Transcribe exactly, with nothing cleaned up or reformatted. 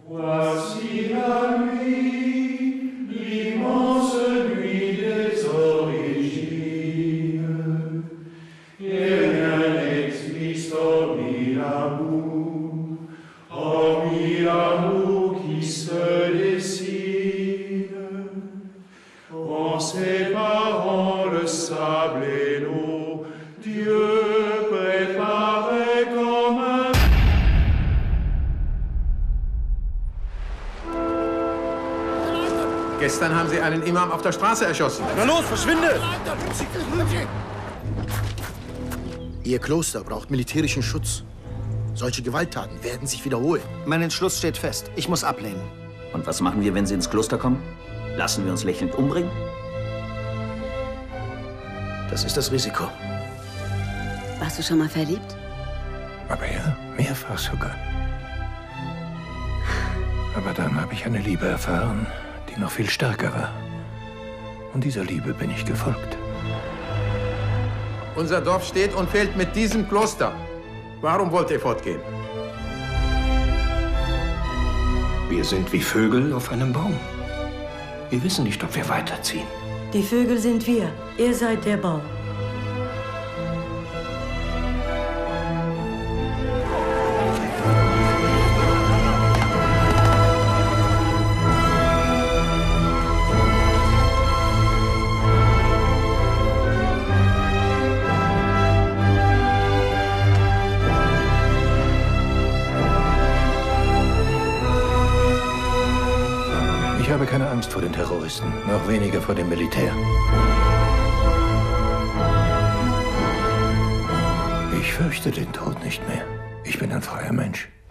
Voici la nuit, l'immense nuit des origines, et rien n'existe hormis l'amour, hormis l'amour qui se dessine, en séparant le sable et l'eau, Dieu préparait comme un... Gestern haben Sie einen Imam auf der Straße erschossen. Na los, verschwinde! Ihr Kloster braucht militärischen Schutz. Solche Gewalttaten werden sich wiederholen. Mein Entschluss steht fest. Ich muss ablehnen. Und was machen wir, wenn Sie ins Kloster kommen? Lassen wir uns lächelnd umbringen? Das ist das Risiko. Warst du schon mal verliebt? Aber ja, mehrfach sogar. Aber dann habe ich eine Liebe erfahren, die noch viel stärker war. Und dieser Liebe bin ich gefolgt. Unser Dorf steht und fällt mit diesem Kloster. Warum wollt ihr fortgehen? Wir sind wie Vögel auf einem Baum. Wir wissen nicht, ob wir weiterziehen. Die Vögel sind wir. Ihr seid der Baum. Ich habe keine Angst vor den Terroristen, noch weniger vor dem Militär. Ich fürchte den Tod nicht mehr. Ich bin ein freier Mensch.